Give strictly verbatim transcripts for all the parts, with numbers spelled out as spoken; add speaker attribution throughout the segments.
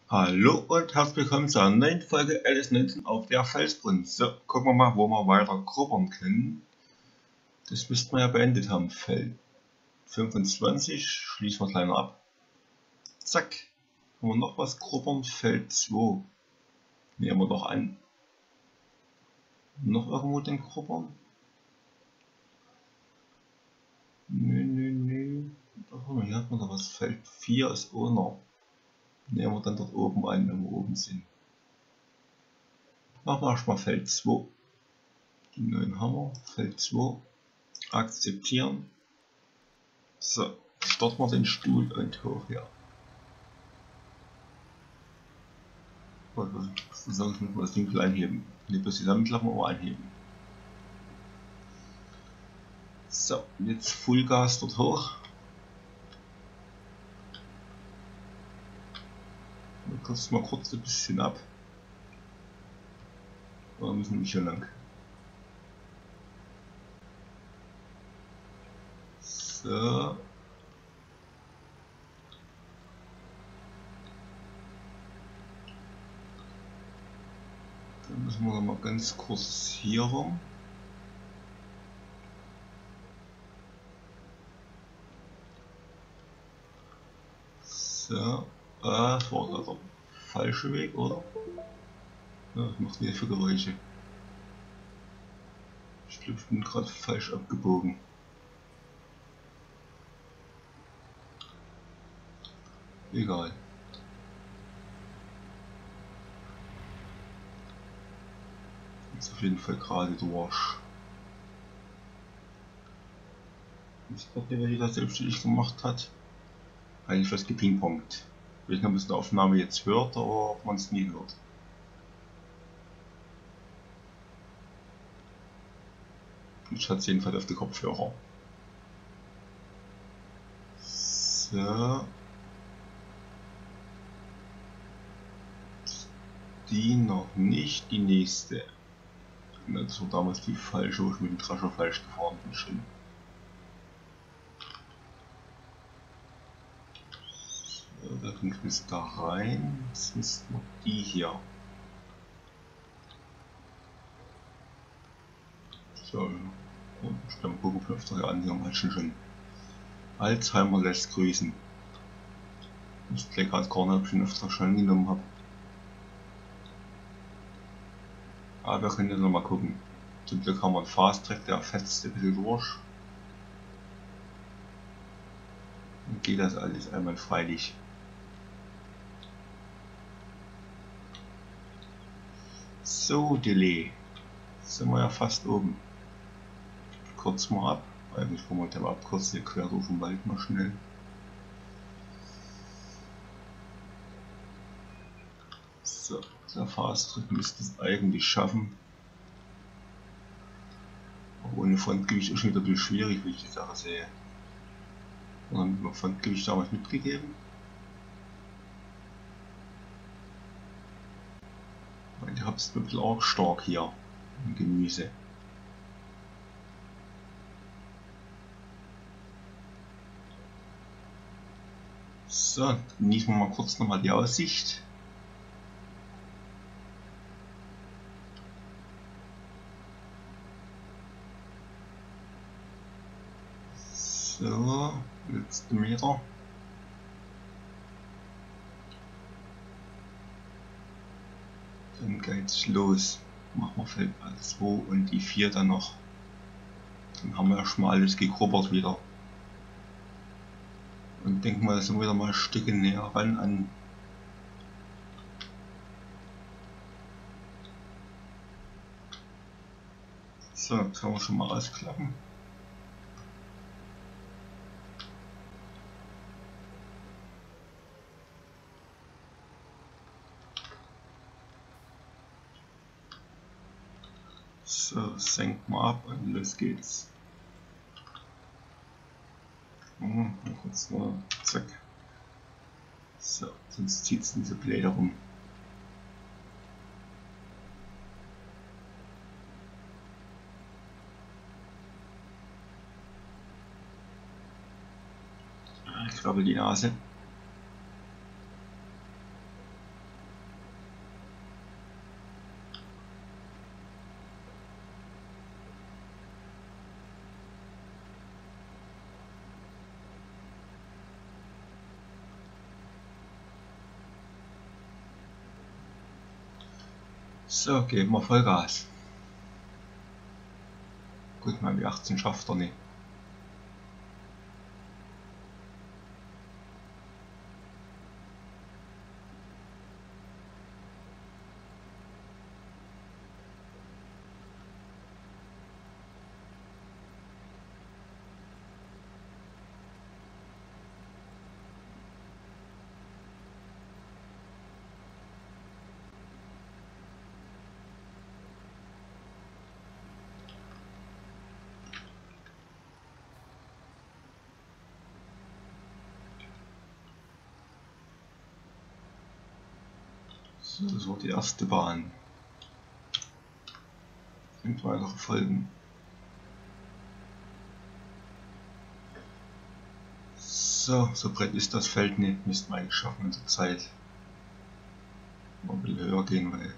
Speaker 1: Hallo und herzlich willkommen zur neuen Folge L S neunzehn auf der Felsbrunn. So, gucken wir mal, wo wir weiter grubbern können. Das müssten wir ja beendet haben. Feld fünfundzwanzig, schließen wir kleiner ab. Zack. Haben wir noch was grubbern? Feld zwei. Nehmen wir doch an. Noch irgendwo den grubbern? Nö, nö, nö. Hier hat man da was. Feld vier ist auch noch. Nehmen wir dann dort oben an, wenn wir oben sind. Machen wir erstmal Feld zwei. Die neuen Hammer. Feld zwei. Akzeptieren. So, starten wir den Stuhl und hoch hier. Was sagen, ich muss mal das Ding anheben. Nicht bloß zusammenklappen, aber anheben. So, jetzt Fullgas dort hoch. Wir kürzen mal kurz ein bisschen ab. Wir müssen nicht so lang. So. Dann müssen wir noch mal ganz kurz hier rum. So. Ah, das war gerade der falsche Weg, oder? Ja, das macht wieder für Geräusche. Ich glaube, ich bin gerade falsch abgebogen. Egal. Jetzt auf jeden Fall gerade durch. Ich glaube, wer die das selbstständig gemacht hat, eigentlich was gepingpongt. Ich weiß nicht, ob es eine Aufnahme jetzt hört oder ob man es nie hört. Ich hatte es jedenfalls auf die Kopfhörer. So. Die noch nicht, die nächste. Das war damals die falsche, wo ich mit dem Trascher falsch gefahren bin. Schon. So, da ging es bis da rein. Jetzt müssten wir die hier. So, ich kann mal gucken, ob wir öfter hier anhören, hat schon schon. Alzheimer lässt grüßen. Ich gleich gerade gar nicht, ob ich den öfter schon genommen habe. Aber wir können ja noch mal gucken. Zum Glück haben wir einen Fast Track, der fetzt ein bisschen durch. Und geht das alles einmal freilich. So, Delay. Sind wir ja fast oben. Kurz mal ab. Eigentlich wollen wir mit dem Abkürzen hier quer durch den Wald mal schnell. So, der Fast Track müsste es eigentlich schaffen. Aber ohne Frontgewicht ist schon wieder ein bisschen schwierig, wie ich die Sache sehe. Und dann haben wir Frontgewicht damals mitgegeben. Weil ihr habt es wirklich auch stark hier im Gemüse. So, genießen wir mal kurz nochmal die Aussicht. So, letzte Meter. Dann geht's los. Machen wir Feld zwei und die vier dann noch. Dann haben wir ja schon mal alles gegrubbert wieder. Und denken mal, da sind wir wieder mal ein Stück näher ran an. So, jetzt können wir schon mal ausklappen. So, senken wir ab und los geht's. Mhm, kurz mal, zack. So, sonst zieht es diese Blätter rum. Ich krabbel die Nase. So, geben wir Vollgas. Gut, mal wie achtzehn schafft er nicht. So, das war die erste Bahn. Und weitere Folgen. So, so breit ist das Feld nicht, müssten wir eigentlich schaffen in der Zeit. Mal ein bisschen höher gehen, weil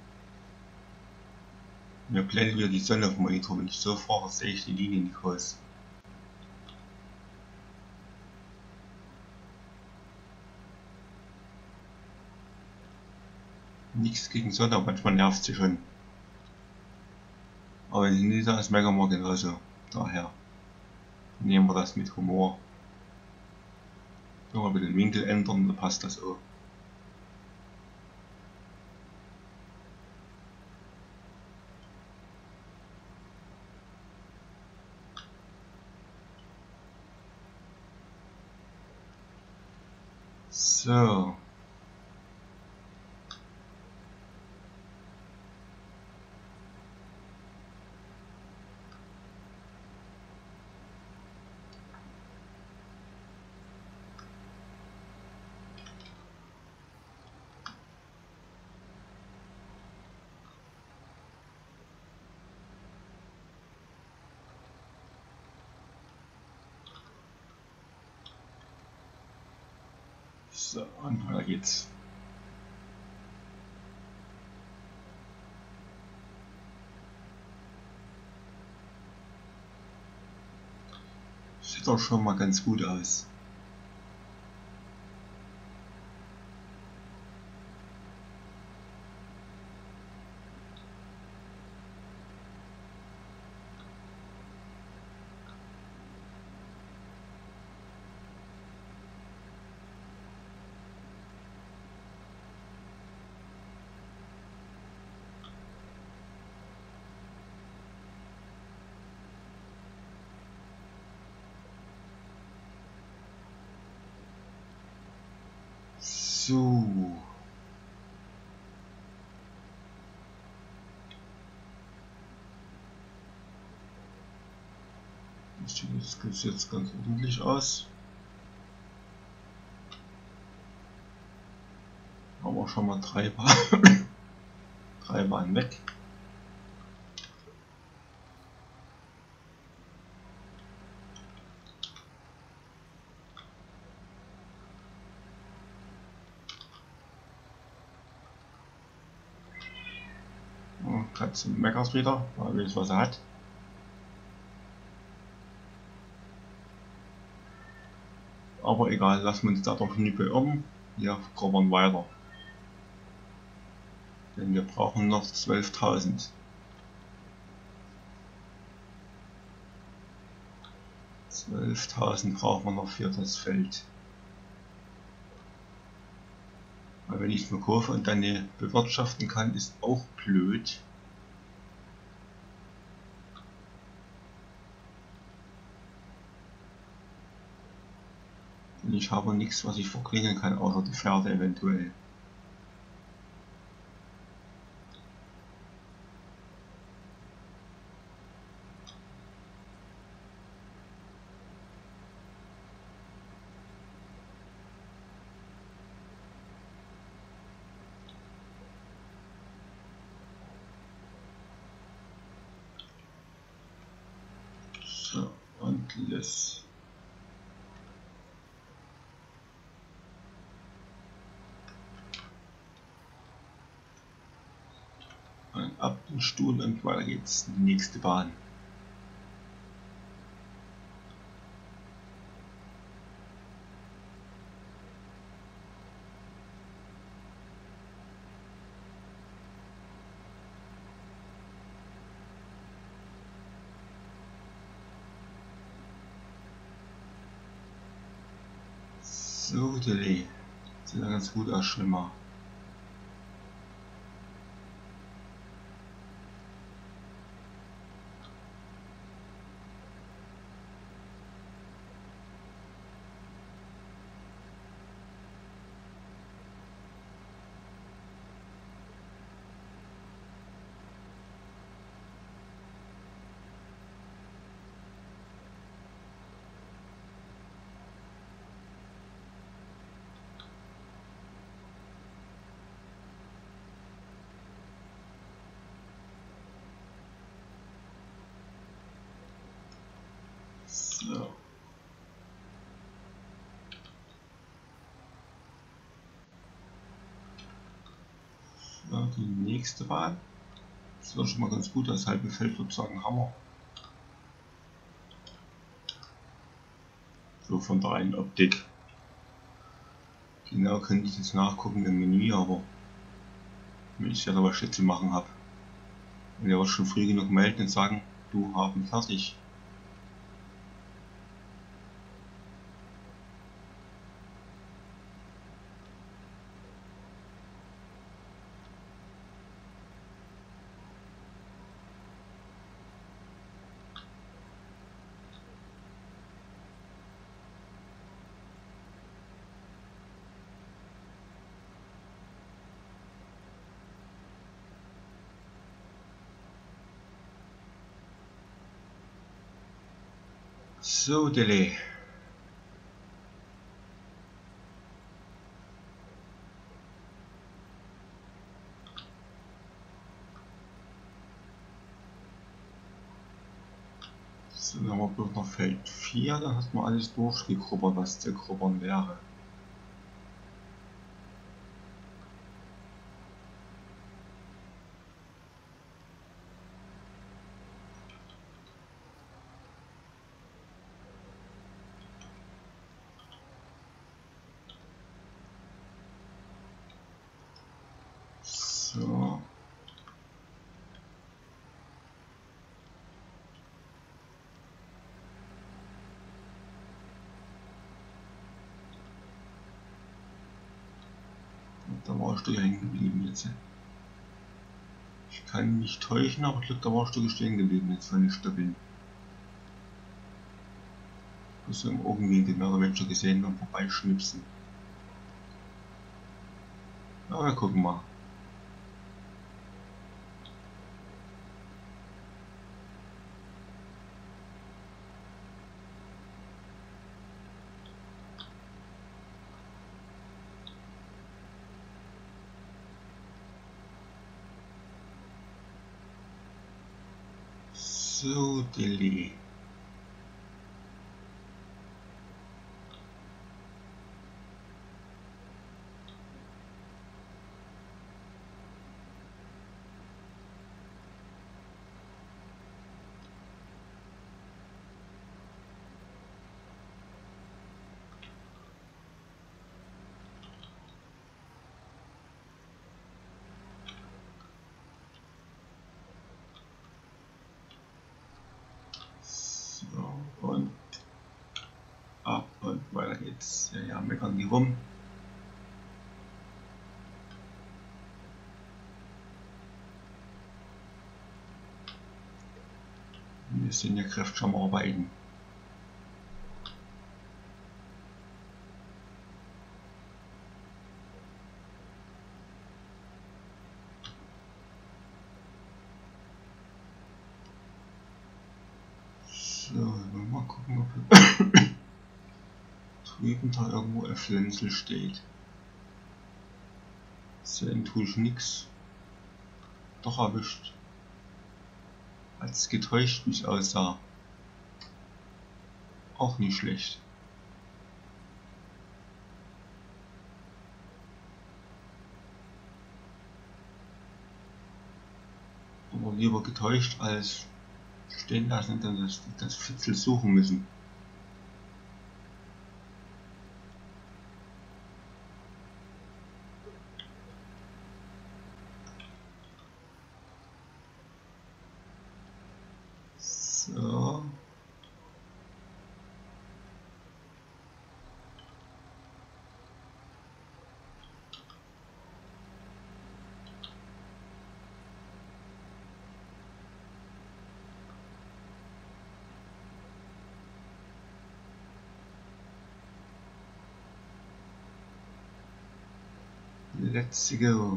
Speaker 1: mir blendet wieder die Sonne auf dem Monitor. Wenn ich so fahre, sehe ich die Linie nicht raus. Nichts gegen Sonne, aber manchmal nervt sie schon. Aber wenn sie nicht da ist, merken wir genauso. Daher nehmen wir das mit Humor. Nur mal den Winkel ändern, dann passt das auch. So. So, und weiter geht's. Sieht doch schon mal ganz gut aus. So. Das sieht jetzt ganz ordentlich aus. Haben wir schon mal drei Bahnen, drei Bahnen weg. Katze meckert wieder, weil weiß, was er hat. Aber egal, lassen wir uns da doch nicht beirren. Wir graben weiter. Denn wir brauchen noch zwölftausend. zwölftausend brauchen wir noch für das Feld. Weil wenn ich es nur kaufe und dann nicht bewirtschaften kann, ist auch blöd. Und ich habe nichts, was ich verklingen kann, außer die Pferde eventuell. So, und los. Und ab den Stuhl und weiter geht's in die nächste Bahn. So, Delay. Sieht ja ganz gut aus, schon mal. So. So, die nächste Bahn. Das war schon mal ganz gut, das halbe Feld sozusagen Hammer. So von der reinen Optik. Genau könnte ich jetzt nachgucken im Menü, aber wenn ich selber was zu machen habe. Und ja, schon früh genug melden und sagen, du haben fertig. So, Delay. So, dann haben wir bloß noch Feld vier, dann hat man alles durchgegrubbert, was zu grubbern wäre. So. Da warst du hängen geblieben jetzt. Ich kann mich täuschen, aber ich glaube, da warst du stehen geblieben jetzt von den Stöppeln. So im Augenwinkel mehr oder weniger gesehen und vorbeischnipsen. Aber wir gucken mal. So, Delay. So, und ab und weiter geht's. Ja, ja, meckern die rum. Wir sind ja kräftig am Arbeiten. So, mal gucken, ob drüben da irgendwo ein Flenzel steht. Sehen tue ich nix. Doch erwischt. Hat's getäuscht, wie es aussah. Auch nicht schlecht. Aber lieber getäuscht als stehen lassen und dann das, das Fitzel suchen müssen. So. Let's go.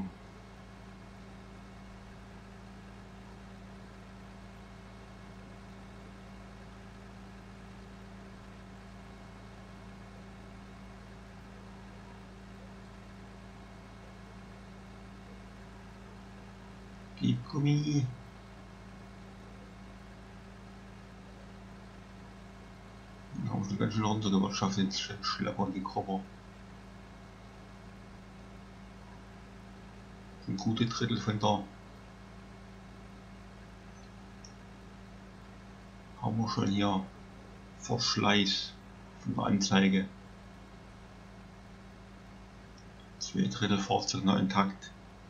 Speaker 1: Gib Gummi. Da haben wir schon ganz schön runtergewirtschaftet, jetzt schleppern die Kropper. Ein gute Drittel von da. Haben wir schon hier Verschleiß von der Anzeige. Zwei Drittel Fahrzeug noch intakt.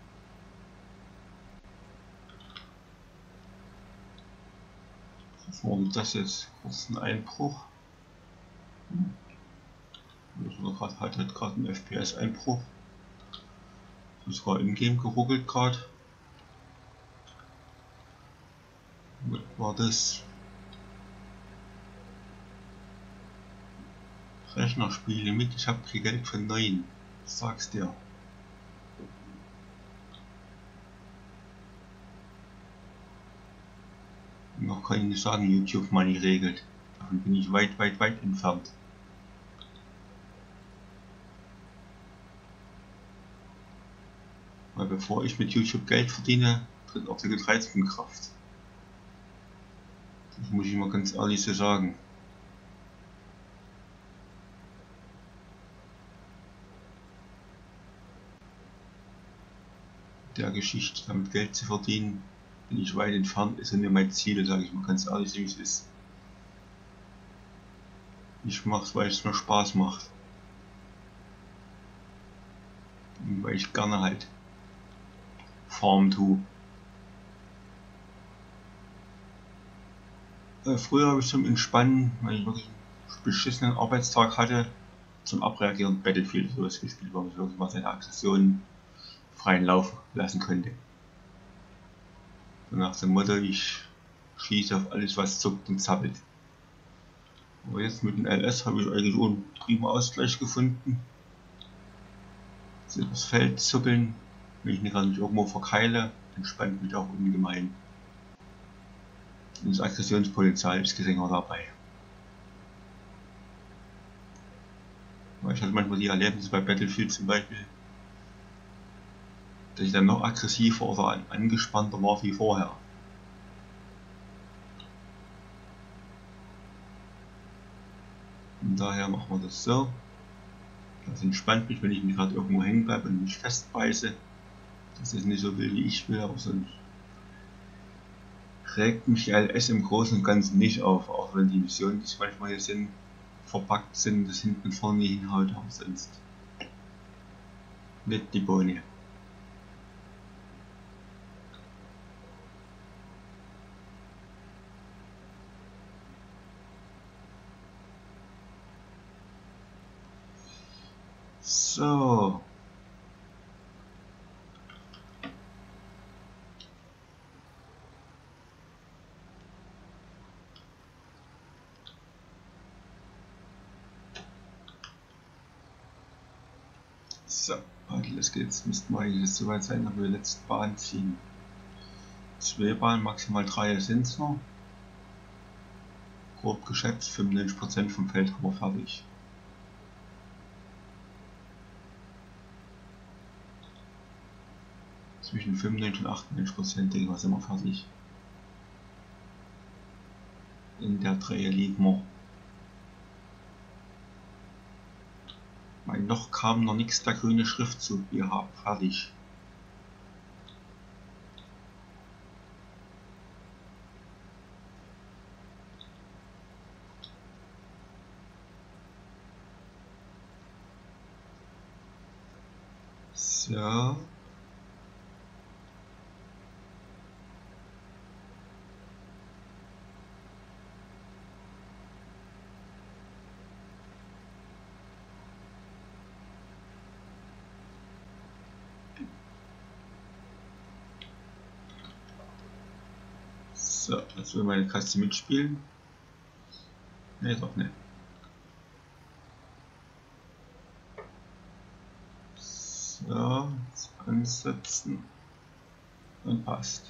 Speaker 1: Was war denn das jetzt? Kurz ein Einbruch. Das hat halt gerade ein F P S-Einbruch. Das war im Game geruckelt gerade. Was war das? Rechnerspiele mit, ich habe kein Geld für neun. Sag's dir. Noch kann ich nicht sagen, YouTube Money regelt. Davon bin ich weit, weit, weit entfernt. Weil bevor ich mit YouTube Geld verdiene, tritt Artikel dreizehn in Kraft. Das muss ich mal ganz ehrlich so sagen. Der Geschichte damit Geld zu verdienen, bin ich weit entfernt, ist ja nicht mein Ziel, sage ich mal ganz ehrlich, wie es ist. Ich mache es, weil es mir Spaß macht. Und weil ich gerne halt Farm tue. Äh, früher habe ich zum Entspannen, wenn ich wirklich einen beschissenen Arbeitstag hatte, zum Abreagieren Battlefield sowas gespielt, wo ich wirklich mal seine Aggressionen freien Lauf lassen könnte. So nach dem Motto, ich schieße auf alles, was zuckt und zappelt. Aber jetzt mit dem L S habe ich eigentlich auch einen prima Ausgleich gefunden. So übers Feld zuppeln, wenn ich nicht gerade nicht irgendwo verkeile, entspannt mich auch ungemein. Und das Aggressionspotenzial ist geringer dabei. Weil ich hatte manchmal die Erlebnisse bei Battlefield zum Beispiel, dass ich dann noch aggressiver oder angespannter war wie vorher. Und daher machen wir das so. Das entspannt mich, wenn ich mich gerade irgendwo hängen bleibe und mich festbeiße. Das ist nicht so will, wie ich will, aber sonst regt mich L S im Großen und Ganzen nicht auf, auch wenn die Missionen, die manchmal hier sind, verpackt sind, das hinten und vorne hinhaut, aber sonst nicht die Bohne. So. So, los geht's. Müssten wir eigentlich jetzt soweit sein, dass wir die letzte Bahn ziehen. Zwei Bahnen, maximal drei sind es noch. Grob geschätzt, fünfundneunzig Prozent vom Feld haben wir fertig. Zwischen fünfundneunzig und achtundneunzig Prozent denke ich, sind wir fertig. In der Drehe liegen wir. Weil noch kam noch nichts der grüne Schriftzug. Wir haben fertig. So. So, jetzt will meine Katze mitspielen. Ne, doch nicht. So, Jetzt ansetzen und passt.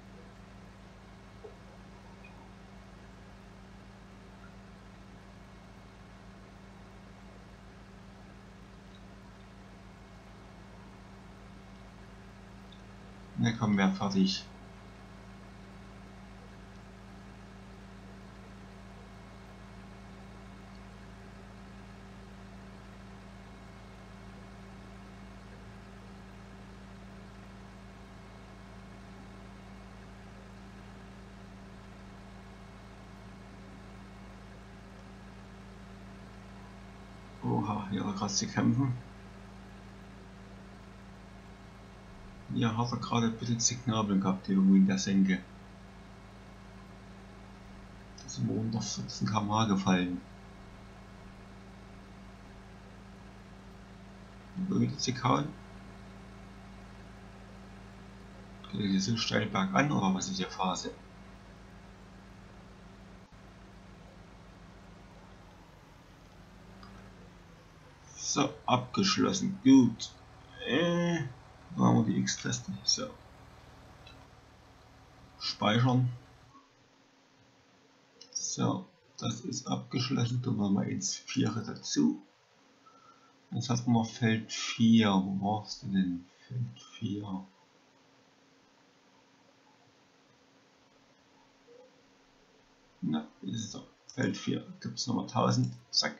Speaker 1: Na komm, wir fertig. Oha, hier hat er gerade zu kämpfen. Hier hat er gerade ein bisschen Signal gehabt, irgendwo in der Senke. Da sind wir unter vierzehn Kilometer pro Stunde gefallen. Wieder zu kauen. Geht hier so steil bergan oder was ist die Phase? So, abgeschlossen. Gut. Äh, machen wir die X-Taste. So. Speichern. So, das ist abgeschlossen. Tun wir mal ins vier dazu. Jetzt hat man noch Feld vier. Wo warst du denn? Feld vier. Na, ist es doch. Feld vier. Gibt es nochmal tausend. Zack.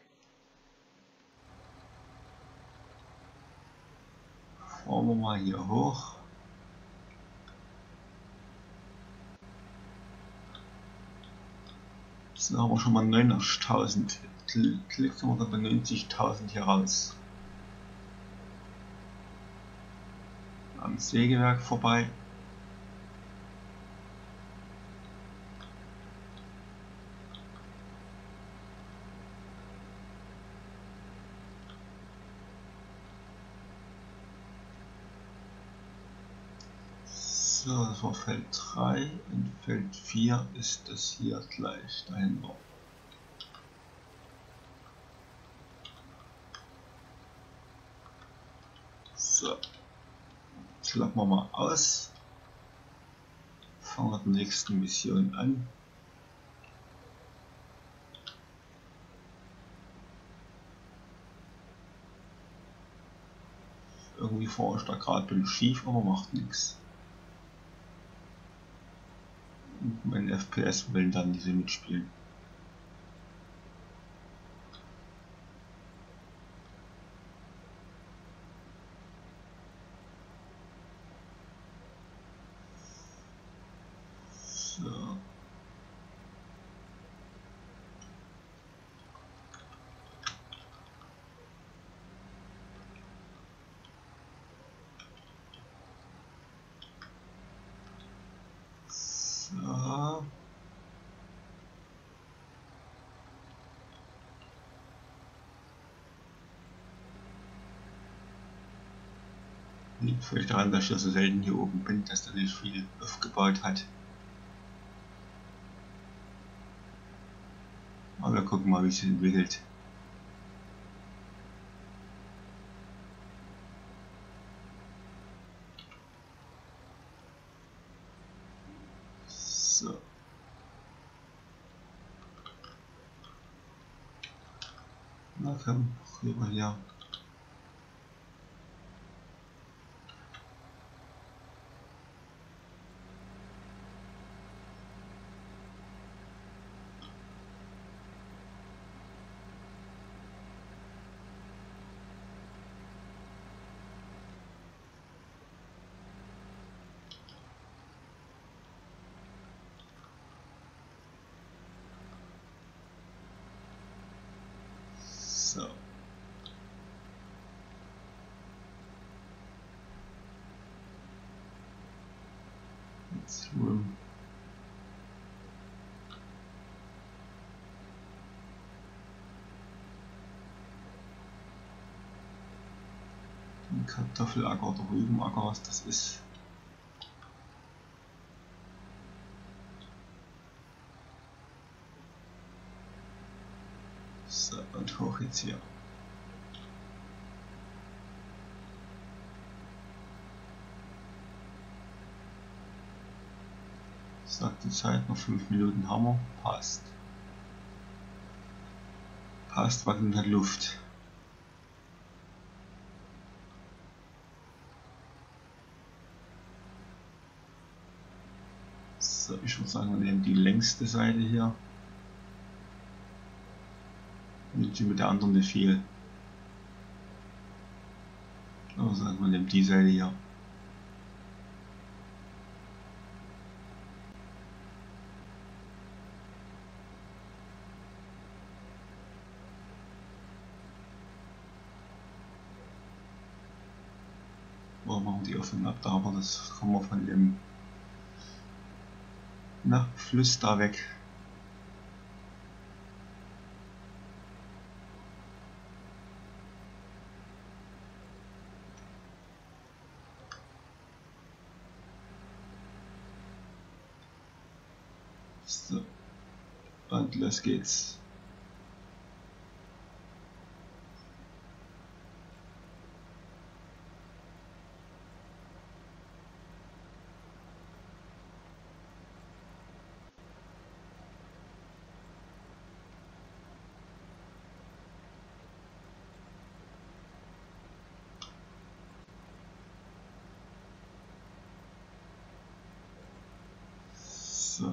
Speaker 1: Fahren wir mal hier hoch. So haben wir schon mal neunundachtzigtausend. Klicken wir dann bei neunzigtausend hier raus. Am Sägewerk vorbei. So, das war Feld drei und Feld vier ist das hier gleich dahinter. So, jetzt klappen wir mal aus. Fangen wir die nächste Mission an. Irgendwie fahre ich da gerade ein bisschen schief, aber macht nichts. Und mein F P S will dann diese mitspielen. So. So. Liegt vielleicht daran, dass ich so selten hier oben bin, dass da nicht viel aufgebaut hat. Aber wir gucken mal, wie es sich entwickelt. So. Na komm, rüber hier. So. Jetzt rum. Ein Kartoffelacker oder Rübenacker, was das ist. So, und hoch jetzt hier. Sagt die Zeit, noch fünf Minuten haben wir. Passt. Passt, wackelnd hat Luft. So, ich würde sagen, wir nehmen die längste Seite hier. Und die mit der anderen nicht viel. Aber sagen wir, nehmen die Seite hier. Wo machen wir die Öffnung ab? Da, aber das kommen wir von dem na, Fluss da weg. So. Und los geht's. So.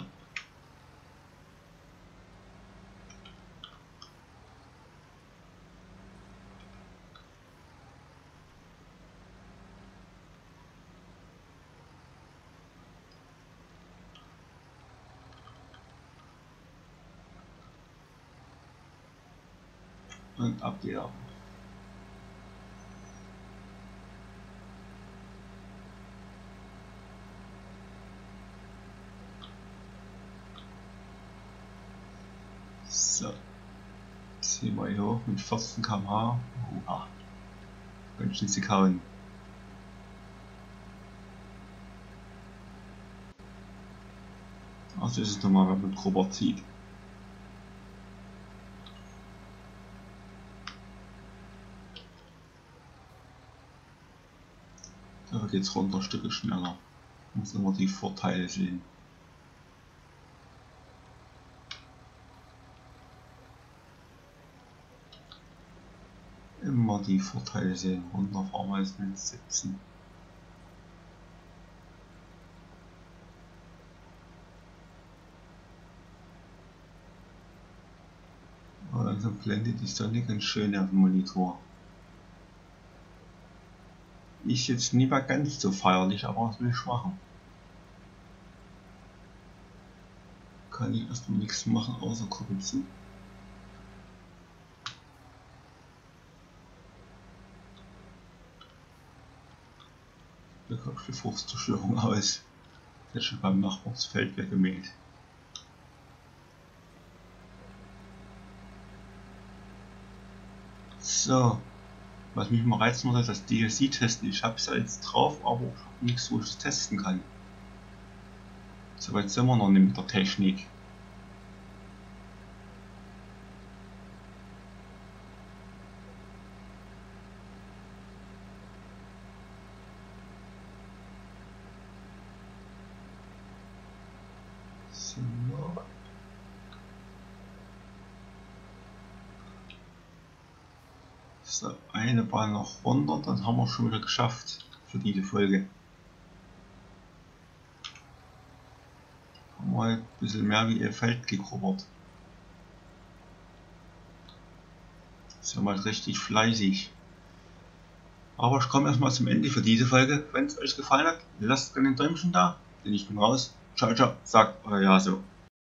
Speaker 1: Und ab wieder. So. Ziehen wir hier hoch mit vierzehn Kilometer pro Stunde. Oha. Ganz schön sie kauen. Also ist es nochmal, wenn man grober zieht. Da geht es runter, Stücke schneller. Muss immer die Vorteile sehen. Immer die Vorteile sehen. Runter fahren wir jetzt mit siebzehn. Aber langsam blendet die Sonne ganz schön auf dem Monitor. Ist jetzt nie mal ganz so feierlich, aber was will ich machen? Kann ich erstmal nichts machen, außer Kuppel zu. Da kommt die Fruchtzerstörung aus. Der ist schon beim Nachbarsfeld weggemäht. So. Was mich mal reizen würde, das D L C testen. Ich habe es ja jetzt drauf, aber ich habe nichts, wo ich es testen kann. Soweit sind wir noch nicht mit der Technik. So. So, eine Bahn noch runter, dann haben wir schon wieder geschafft für diese Folge. Haben wir halt ein bisschen mehr wie ihr Feld gegrubbert. Sind wir halt richtig fleißig. Aber ich komme erstmal zum Ende für diese Folge. Wenn es euch gefallen hat, lasst gerne ein Däumchen da, denn ich bin raus. Ciao, ciao, sagt euer Jaso.